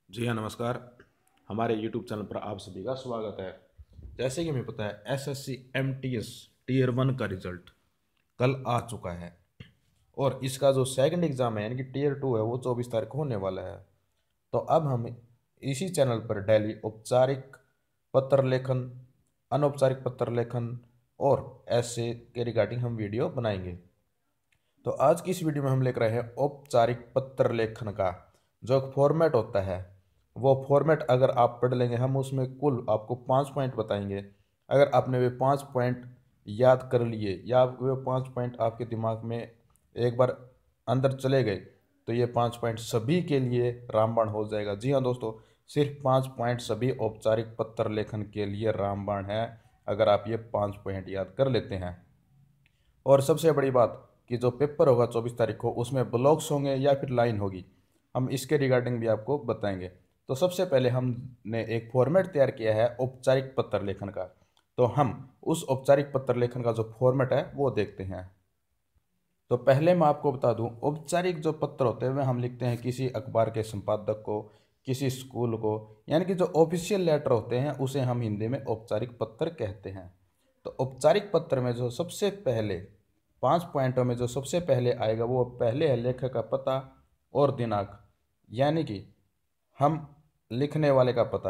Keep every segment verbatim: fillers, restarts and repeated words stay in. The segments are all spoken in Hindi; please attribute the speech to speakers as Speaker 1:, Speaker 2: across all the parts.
Speaker 1: जी हाँ, नमस्कार। हमारे यूट्यूब चैनल पर आप सभी का स्वागत है। जैसे कि हमें पता है, एसएससी एमटीएस टीयर वन का रिजल्ट कल आ चुका है और इसका जो सेकंड एग्ज़ाम है यानी कि टीयर टू है वो चौबीस तारीख को होने वाला है। तो अब हम इसी चैनल पर डेली औपचारिक पत्र लेखन, अनौपचारिक पत्र लेखन और ऐसे के रिगार्डिंग हम वीडियो बनाएंगे। तो आज की इस वीडियो में हम लेकर आए हैं औपचारिक पत्र लेखन का जो फॉर्मेट होता है। वो फॉर्मेट अगर आप पढ़ लेंगे, हम उसमें कुल आपको पाँच पॉइंट बताएंगे। अगर आपने वे पाँच पॉइंट याद कर लिए या वे पाँच पॉइंट आपके दिमाग में एक बार अंदर चले गए तो ये पाँच पॉइंट सभी के लिए रामबाण हो जाएगा। जी हाँ दोस्तों, सिर्फ पाँच पॉइंट सभी औपचारिक पत्र लेखन के लिए रामबाण है अगर आप ये पाँच पॉइंट याद कर लेते हैं। और सबसे बड़ी बात कि जो पेपर होगा चौबीस तारीख को उसमें ब्लॉक्स होंगे या फिर लाइन होगी, हम इसके रिगार्डिंग भी आपको बताएंगे। तो सबसे पहले हमने एक फॉर्मेट तैयार किया है औपचारिक पत्र लेखन का। तो हम उस औपचारिक पत्र लेखन का जो फॉर्मेट है वो देखते हैं। तो पहले मैं आपको बता दूं, औपचारिक जो पत्र होते हैं वे हम लिखते हैं किसी अखबार के संपादक को, किसी स्कूल को, यानी कि जो ऑफिशियल लेटर होते हैं उसे हम हिंदी में औपचारिक पत्र कहते हैं। तो औपचारिक पत्र में जो सबसे पहले पांच पॉइंटों में जो सबसे पहले आएगा वो पहले है लेखक का पता और दिनांक, यानी कि हम लिखने वाले का पता।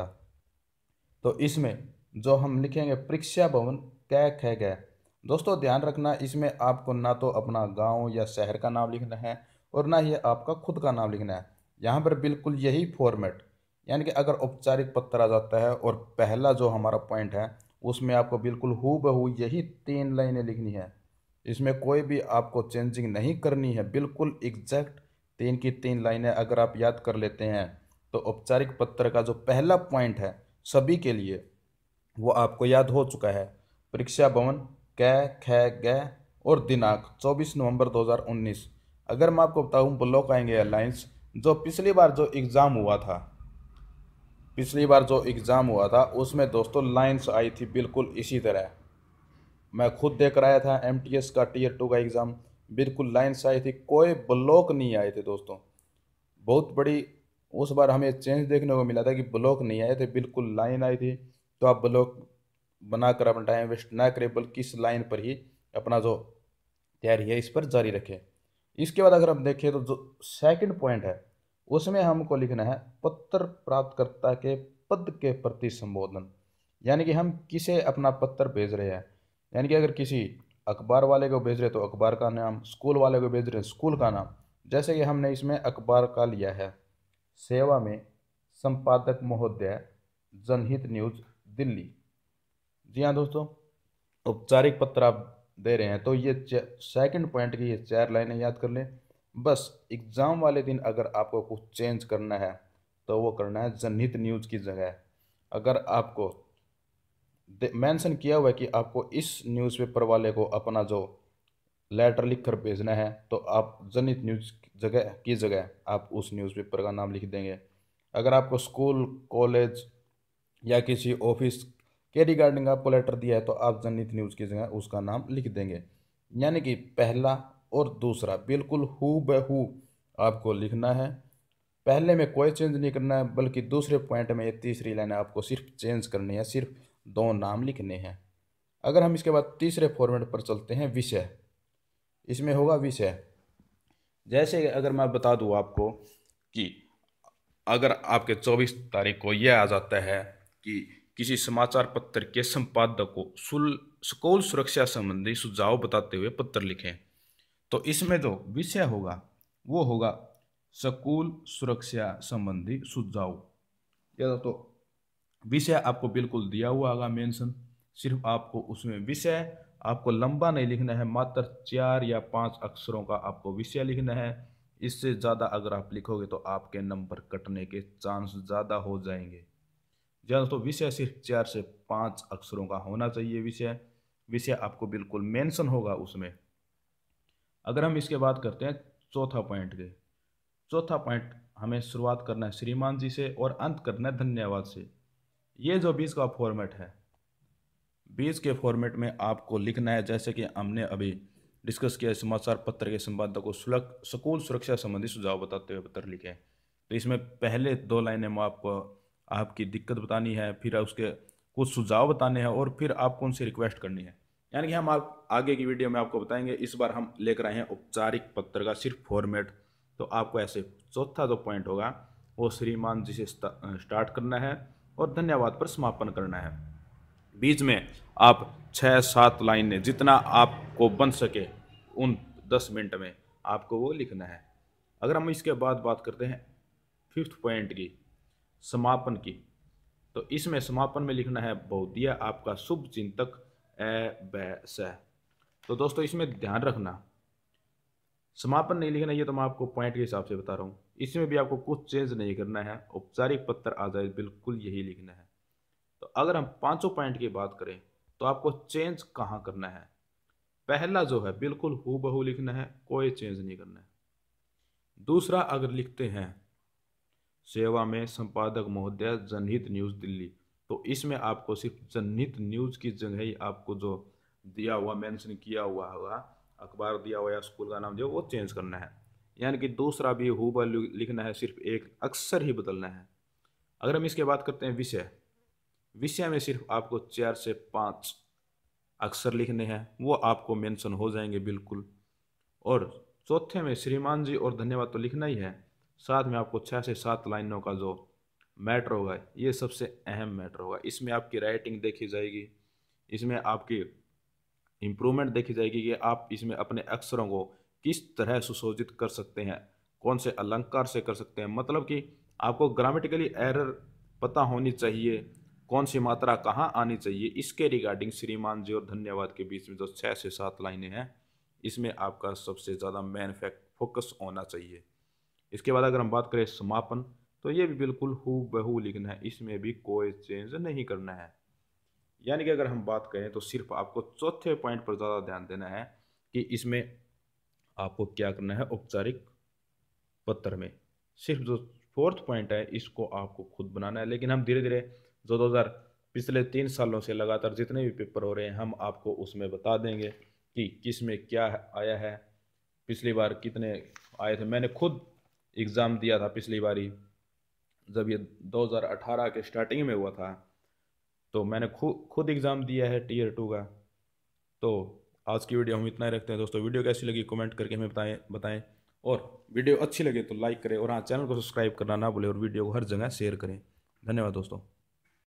Speaker 1: तो इसमें जो हम लिखेंगे परीक्षा भवन कै ख गए। दोस्तों ध्यान रखना, इसमें आपको ना तो अपना गांव या शहर का नाम लिखना है और ना ही आपका खुद का नाम लिखना है। यहाँ पर बिल्कुल यही फॉर्मेट, यानी कि अगर औपचारिक पत्र आ जाता है और पहला जो हमारा पॉइंट है उसमें आपको बिल्कुल हू बहू यही तीन लाइनें लिखनी है। इसमें कोई भी आपको चेंजिंग नहीं करनी है, बिल्कुल एग्जैक्ट तीन की तीन लाइनें अगर आप याद कर लेते हैं तो औपचारिक पत्र का जो पहला पॉइंट है सभी के लिए वो आपको याद हो चुका है। परीक्षा भवन कै ख ग और दिनांक चौबीस नवंबर दो हज़ार उन्नीस। अगर मैं आपको बताऊं ब्लॉक आएंगे एयरलाइंस, जो पिछली बार जो एग्ज़ाम हुआ था पिछली बार जो एग्ज़ाम हुआ था उसमें दोस्तों लाइन्स आई थी बिल्कुल इसी तरह। मैं खुद दे कर आया था एम टी एस का टीयर टू का एग्ज़ाम, बिल्कुल लाइन्स आई थी, कोई ब्लॉक नहीं आए थे दोस्तों। बहुत बड़ी उस बार हमें चेंज देखने को मिला था कि ब्लॉक नहीं आए थे, बिल्कुल लाइन आई थी। तो आप ब्लॉक बनाकर अपना टाइम वेस्ट ना करें बल्कि इस लाइन पर ही अपना जो तैयारी है इस पर जारी रखें। इसके बाद अगर हम देखें तो जो सेकंड पॉइंट है उसमें हमको लिखना है पत्र प्राप्तकर्ता के पद के प्रति संबोधन, यानी कि हम किसे अपना पत्र भेज रहे हैं। यानी कि अगर किसी अखबार वाले को भेज रहे तो अखबार का नाम, स्कूल वाले को भेज रहे स्कूल का नाम। जैसे कि हमने इसमें अखबार का लिया है, सेवा में संपादक महोदय, जनहित न्यूज दिल्ली। जी हाँ दोस्तों, औपचारिक पत्र आप दे रहे हैं तो ये सेकंड पॉइंट की ये चार लाइनें याद कर लें। बस एग्ज़ाम वाले दिन अगर आपको कुछ चेंज करना है तो वो करना है जनहित न्यूज़ की जगह। अगर आपको मेंशन किया हुआ है कि आपको इस न्यूज़पेपर वाले को अपना जो लेटर लिख कर भेजना है तो आप जनहित न्यूज़ जगह की जगह आप उस न्यूज़पेपर का नाम लिख देंगे। अगर आपको स्कूल, कॉलेज या किसी ऑफिस के रिगार्डिंग आपको लेटर दिया है तो आप जनहित न्यूज़ की जगह उसका नाम लिख देंगे। यानी कि पहला और दूसरा बिल्कुल हू बहू आपको लिखना है। पहले में कोई चेंज नहीं करना है बल्कि दूसरे पॉइंट में ये तीसरी लाइन आपको सिर्फ चेंज करनी है, सिर्फ दो नाम लिखने हैं। अगर हम इसके बाद तीसरे फॉर्मेट पर चलते हैं, विषय। इसमें होगा विषय। जैसे अगर मैं बता दूं आपको कि अगर आपके चौबीस तारीख को यह आ जाता है कि किसी समाचार पत्र के संपादक को सुल स्कूल सुरक्षा संबंधी सुझाव बताते हुए पत्र लिखें, तो इसमें जो विषय होगा वो होगा स्कूल सुरक्षा संबंधी सुझाव। या तो विषय आपको बिल्कुल दिया हुआ होगा मेंशन, सिर्फ आपको उसमें विषय, आपको लंबा नहीं लिखना है, मात्र चार या पांच अक्षरों का आपको विषय लिखना है। इससे ज़्यादा अगर आप लिखोगे तो आपके नंबर कटने के चांस ज़्यादा हो जाएंगे। ज़्यादा तो विषय सिर्फ चार से पाँच अक्षरों का होना चाहिए विषय। विषय आपको बिल्कुल मेंशन होगा उसमें। अगर हम इसके बात करते हैं चौथा पॉइंट के, चौथा पॉइंट हमें शुरुआत करना है श्रीमान जी से और अंत करना है धन्यवाद से। ये जो बीच का फॉर्मेट है, बीच के फॉर्मेट में आपको लिखना है जैसे कि हमने अभी डिस्कस किया, समाचार पत्र के संपादक को स्कूल सुरक्षा संबंधी सुझाव बताते हुए पत्र लिखे। तो इसमें पहले दो लाइनें में आपको आपकी दिक्कत बतानी है, फिर उसके कुछ सुझाव बताने हैं और फिर आपको उनसे रिक्वेस्ट करनी है। यानी कि हम आप आगे की वीडियो में आपको बताएंगे। इस बार हम लेकर आए हैं औपचारिक पत्र का सिर्फ फॉर्मेट। तो आपको ऐसे चौथा जो पॉइंट होगा वो श्रीमान जी से स्टार्ट करना है और धन्यवाद पर समापन करना है। बीच में आप छः सात लाइनें जितना आपको बन सके उन दस मिनट में आपको वो लिखना है। अगर हम इसके बाद बात करते हैं फिफ्थ पॉइंट की, समापन की, तो इसमें समापन में लिखना है बहुदिया आपका शुभ चिंतक ए ब स। तो दोस्तों इसमें ध्यान रखना, समापन नहीं लिखना, ये तो मैं आपको पॉइंट के हिसाब से बता रहा हूँ। इसमें भी आपको कुछ चेंज नहीं करना है, औपचारिक पत्र आ जाए बिल्कुल यही लिखना है। तो अगर हम पांचों पॉइंट की बात करें तो आपको चेंज कहाँ करना है। पहला जो है बिल्कुल हूबहू लिखना है, कोई चेंज नहीं करना है। दूसरा अगर लिखते हैं सेवा में संपादक महोदय जनहित न्यूज़ दिल्ली, तो इसमें आपको सिर्फ जनहित न्यूज़ की जगह ही आपको जो दिया हुआ मेंशन किया हुआ होगा, अखबार दिया हुआ या स्कूल का नाम दिया वो चेंज करना है। यानी कि दूसरा भी हूबहू लिखना है, सिर्फ एक अक्षर ही बदलना है। अगर हम इसके बात करते हैं विषय, विषय में सिर्फ आपको चार से पाँच अक्षर लिखने हैं, वो आपको मेंशन हो जाएंगे बिल्कुल। और चौथे में श्रीमान जी और धन्यवाद तो लिखना ही है, साथ में आपको छः से सात लाइनों का जो मैटर होगा ये सबसे अहम मैटर होगा। इसमें आपकी राइटिंग देखी जाएगी, इसमें आपकी इम्प्रूवमेंट देखी जाएगी कि आप इसमें अपने अक्षरों को किस तरह सुशोभित कर सकते हैं, कौन से अलंकार से कर सकते हैं। मतलब कि आपको ग्रामेटिकली एरर पता होनी चाहिए, कौन सी मात्रा कहाँ आनी चाहिए, इसके रिगार्डिंग श्रीमान जी और धन्यवाद के बीच में जो छः से सात लाइनें हैं इसमें आपका सबसे ज़्यादा मेन फैक्ट फोकस होना चाहिए। इसके बाद अगर हम बात करें समापन, तो ये भी बिल्कुल हूबहू लिखना है, इसमें भी कोई चेंज नहीं करना है। यानी कि अगर हम बात करें तो सिर्फ आपको चौथे पॉइंट पर ज़्यादा ध्यान देना है कि इसमें आपको क्या करना है। औपचारिक पत्र में सिर्फ जो फोर्थ पॉइंट है इसको आपको खुद बनाना है। लेकिन हम धीरे धीरे जो दो हज़ार पिछले तीन सालों से लगातार जितने भी पेपर हो रहे हैं हम आपको उसमें बता देंगे कि किस में क्या आया है, पिछली बार कितने आए थे। मैंने खुद एग्ज़ाम दिया था पिछली बारी, जब ये दो हज़ार अठारह के स्टार्टिंग में हुआ था, तो मैंने खुद खुद एग्ज़ाम दिया है टीयर टू का। तो आज की वीडियो हम इतना ही रखते हैं दोस्तों। वीडियो कैसी लगी कमेंट करके हमें बताएं बताएं और वीडियो अच्छी लगे तो लाइक करें और हाँ, चैनल को सब्सक्राइब करना ना भूलें और वीडियो को हर जगह शेयर करें। धन्यवाद दोस्तों।